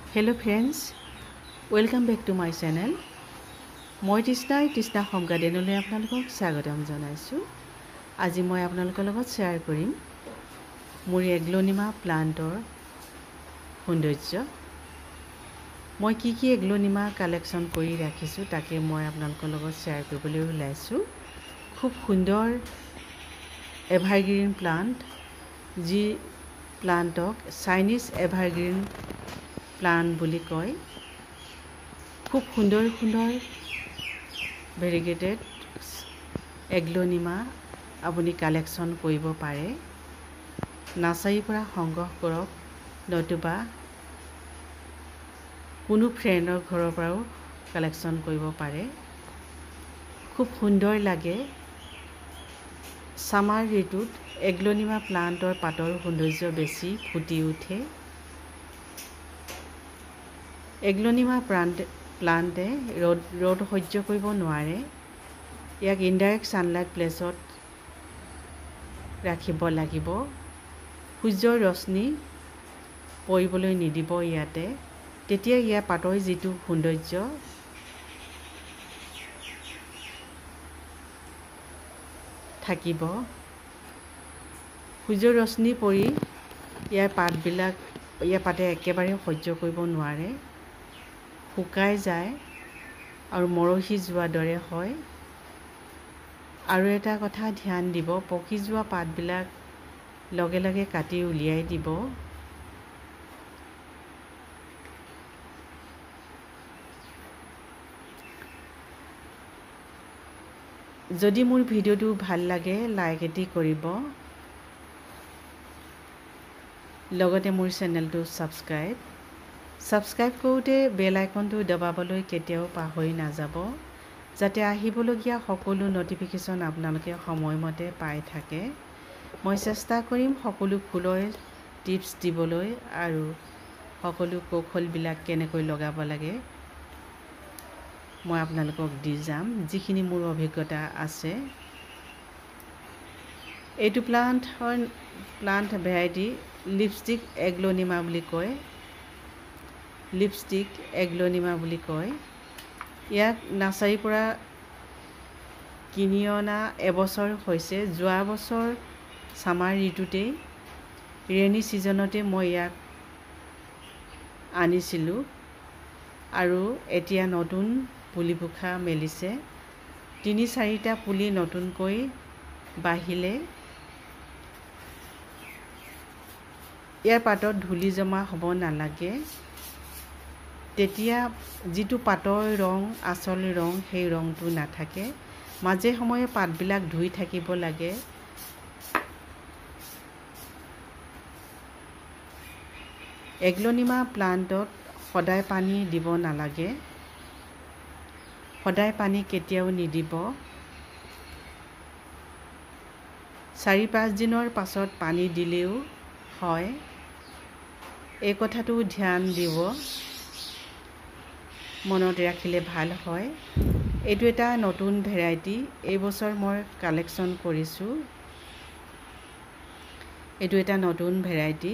Hello friends, welcome back to my channel. মই তৃষ্ণা home গাৰ্ডেনলৈ আপোনালোকক স্বাগতম জনাইছোঁ। আজি মই আপোনালোকৰ লগত শ্বেয়াৰ কৰিম মোৰ এগ্লোনিমা প্লান্টৰ সৌন্দৰ্য। মই কি এগ্লোনিমা কালেকশ্যন কৰি ৰাখিছোঁ তাকে মই আপোনালোকৰ লগত শ্বেয়াৰ কৰিবলৈ ওলাইছোঁ। খুব সুন্দৰ এভাৰগ্ৰীণ প্লান্ট, যি প্লান্টক চাইনিজ এভাৰগ্ৰীণ প্লান্ট বুলি কয়। খুব সুন্দৰ ভেৰিগেটেড এগ্লোনিমা আপুনি কালেকশ্যন কৰিব পাৰে। নাৰ্চাৰীৰ পৰা সংগ্ৰহ কৰক, নতুবা কোনো ফ্ৰেণ্ডৰ ঘৰৰ পৰাও কালেকশ্যন কৰিব পাৰে। খুব সুন্দৰ লাগে। ছামাৰ ঋতুত এগ্লোনিমা প্লান্টৰ পাতৰ সৌন্দৰ্য বেছি ফুটি উঠে। এগ্লোনিমা প্লান্টে ৰ'দ সহ্য কৰিব নোৱাৰে। ইয়াক ইনডাইৰেক্ট ছানলাইট প্লেচত ৰাখিব লাগিব। সূৰ্যৰ ৰশ্মি পৰিবলৈ নিদিব ইয়াতে, তেতিয়া ইয়াৰ পাতৰ যিটো সৌন্দৰ্য থাকিব। সূৰ্যৰ ৰশ্মি পৰি ইয়াৰ পাতে একেবাৰে সহ্য কৰিব নোৱাৰে, শুকাই যায় আৰু মৰহি যোৱাৰ দৰে হয়। আৰু এটা কথা ধ্যান দিব, পকি যোৱা পাতবিলাক লগে লগে কাটি উলিয়াই দিব। যদি মোৰ ভিডিঅ'টো ভাল লাগে লাইক এটি কৰিব, লগতে মোৰ চেনেলটো ছাবস্ক্ৰাইব কৰোঁতে বেল আইকনটো দবাবলৈ কেতিয়াও পাহৰি নাযাব, যাতে আহিবলগীয়া সকলো ন'টিফিকেশ্যন আপোনালোকে সময়মতে পাই থাকে। মই চেষ্টা কৰিম সকলো ফুলৰ টিপছ দিবলৈ আৰু সকলো কৌশলবিলাক কেনেকৈ লগাব লাগে মই আপোনালোকক দি যাম, যিখিনি মোৰ অভিজ্ঞতা আছে। এইটো প্লান্ট ভেৰাইটি লিপষ্টিক এগ্লোনিমা বুলি কয়। ইয়াক নাৰ্চাৰীৰ পৰা কিনি অনা এবছৰ হৈছে। যোৱা বছৰ ছামাৰ ঋতুতেই, ৰেইনী ছিজনতে মই ইয়াক আনিছিলোঁ আৰু এতিয়া নতুন পুলি পোখা মেলিছে। ৩-৪টা পুলি নতুনকৈ বাঢ়িলে। ইয়াৰ পাতত ধূলি জমা হ'ব নালাগে, তেতিয়া যিটো পাতৰ ৰং, আচল ৰং, সেই ৰংটো নাথাকে। মাজে সময়ে পাতবিলাক ধুই থাকিব লাগে। এগ্লোনিমা প্লান্টত সদায় পানী দিব নালাগে, সদায় পানী কেতিয়াও নিদিব। 4-5 দিনৰ পাছত পানী দিলেও হয়। এই কথাটো ধ্যান দিব, মনত ৰাখিলে ভাল হয়। এইটো এটা নতুন ভেৰাইটি, এইবছৰ মই কালেকশ্যন কৰিছোঁ। এইটো এটা নতুন ভেৰাইটি।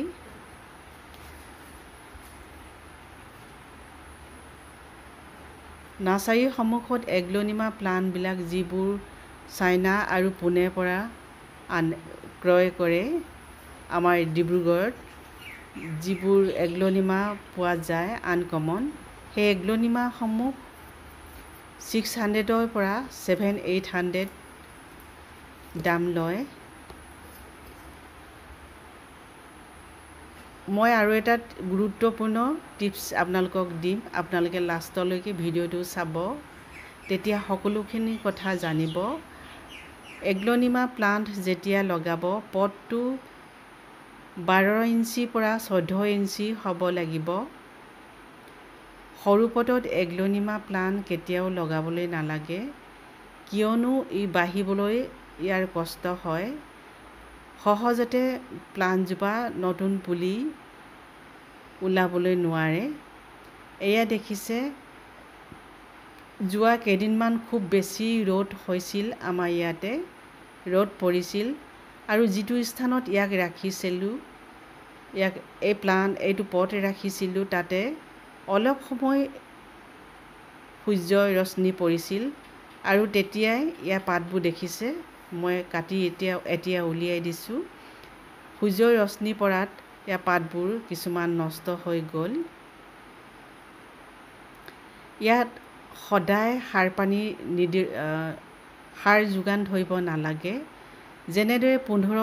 নাৰ্চাৰীৰ সন্মুখত এগ্লোনিমা প্লান্টবিলাক যিবোৰ চাইনা আৰু পুনেৰ পৰা ক্ৰয় কৰে, আমাৰ ডিব্ৰুগড়ত যিবোৰ এগ্লোনিমা পোৱা যায় আনকমন, সেই এগ্লোনিমাসমূহ 600ৰ পৰা 700-800 দাম লয়। মই আৰু এটা গুৰুত্বপূৰ্ণ টিপছ আপোনালোকক দিম, আপোনালোকে লাষ্টলৈকে ভিডিঅ'টো চাব, তেতিয়া সকলোখিনি কথা জানিব। এগ্লোনিমা প্লান্ট যেতিয়া লগাব, পটটো 12 ইঞ্চিৰ পৰা 14 ইঞ্চি হ'ব লাগিব। সৰু পটত এগ্লোনিমা প্লান্ট কেতিয়াও লগাবলৈ নালাগে, কিয়নো বাঢ়িবলৈ ইয়াৰ কষ্ট হয়। সহজতে প্লান্টজোপা নতুন পুলি ওলাবলৈ নোৱাৰে। এয়া দেখিছে, যোৱা কেইদিনমান খুব বেছি ৰ'দ হৈছিল, আমাৰ ইয়াতে ৰ'দ পৰিছিল, আৰু যিটো স্থানত ইয়াক ৰাখিছিলোঁ, এইটো পট ৰাখিছিলোঁ, তাতে অলপ সময় সূৰ্যৰ ৰশ্মি পৰিছিল আৰু তেতিয়াই ইয়াৰ পাতবোৰ দেখিছে মই কাটি এতিয়া উলিয়াই দিছোঁ। সূৰ্যৰ ৰশ্মি পৰাত ইয়াৰ পাতবোৰ কিছুমান নষ্ট হৈ গ'ল। ইয়াত সদায় সাৰ পানী সাৰ যোগান ধৰিব নালাগে। যেনেদৰে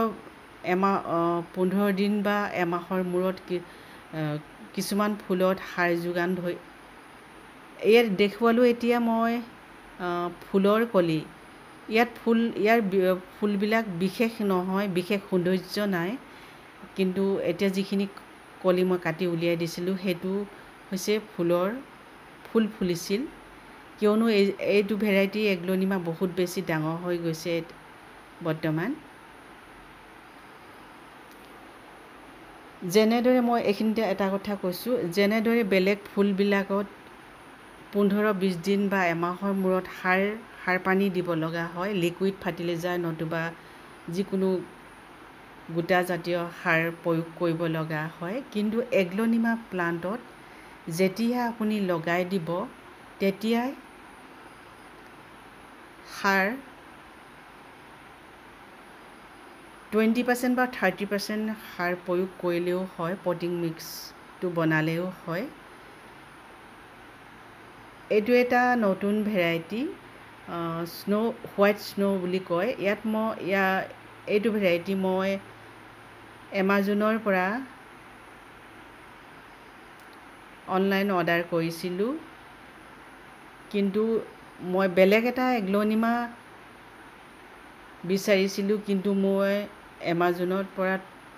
15 দিন বা এমাহৰ মূৰত কিছুমান ফুলত সাৰ যোগান ধৰি ইয়াত দেখুৱালোঁ। এতিয়া মই ফুলৰ কলি, ইয়াৰ ফুলবিলাক বিশেষ নহয়, বিশেষ সৌন্দৰ্য নাই, কিন্তু এতিয়া যিখিনি কলি মই কাটি উলিয়াই দিছিলোঁ সেইটো হৈছে ফুল ফুলিছিল। কিয়নো এইটো ভেৰাইটি এগ্লনিমা বহুত বেছি ডাঙৰ হৈ গৈছে বৰ্তমান। যেনেদৰে মই এইখিনিতে এটা কথা কৈছোঁ, যেনেদৰে বেলেগ ফুলবিলাকত 15-20 দিন বা এমাহৰ মূৰত সাৰ পানী দিব লগা হয়, লিকুইড ফাৰ্টিলাইজাৰ নতুবা যিকোনো গোটাজাতীয় সাৰ প্ৰয়োগ কৰিব লগা হয়, কিন্তু এগ্লনিমা প্লাণ্টত যেতিয়া আপুনি লগাই দিব তেতিয়াই সাৰ 20% বা 30% সাৰ প্ৰয়োগ কৰিলেও হয়, পটিং মিক্সটো বনালেও হয়। এইটো এটা নতুন ভেৰাইটি, হোৱাইট স্নো বুলি কয়। এইটো ভেৰাইটি মই এমাজনৰ পৰা অনলাইন অৰ্ডাৰ কৰিছিলোঁ, কিন্তু মই বেলেগ এটা এগ্লনিমা বিচাৰিছিলোঁ, কিন্তু মই এমাজনৰ পৰা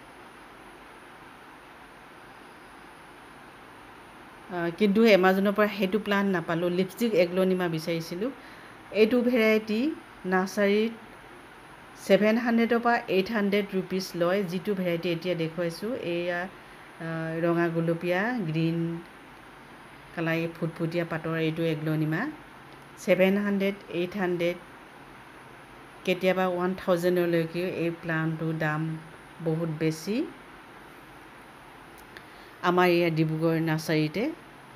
সেইটো প্লাণ্ট নাপালোঁ। লিপষ্টিক এগ্লনিমা বিচাৰিছিলোঁ। এইটো ভেৰাইটি নাৰ্চাৰীত 700 পৰা 800 ৰুপিজ লয়। যিটো ভেৰাইটি এতিয়া দেখুৱাইছোঁ এয়া ৰঙা গুলপীয়া গ্ৰীণ কালাৰ ফুটফুটীয়া পাতৰ এইটো এগ্লনিমা 700, 800 কেতিয়াবা 1000লৈকে এই প্লাণ্টটোৰ দাম বহুত বেছি। আমাৰ ইয়াৰ ডিব্ৰুগড় নাৰ্চাৰীতে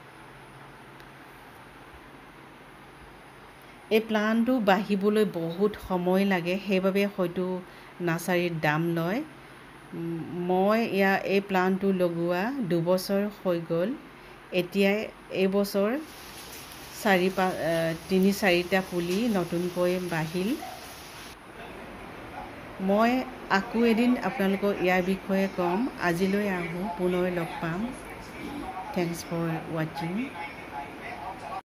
এই প্লাণ্টটো বাঢ়িবলৈ বহুত সময় লাগে, সেইবাবে হয়তো নাৰ্চাৰীত দাম লয়। মই এই প্লাণ্টটো লগোৱা 2 বছৰ হৈ গ'ল। এতিয়াই এইবছৰ 3-4টা পুলি নতুনকৈ বাঢ়িল। মই আকৌ এদিন আপোনালোকক ইয়াৰ বিষয়ে ক'ম। আজিলৈ আহোঁ, পুনৰ লগ পাম। থেংকছ ফৰ ৱাচিং।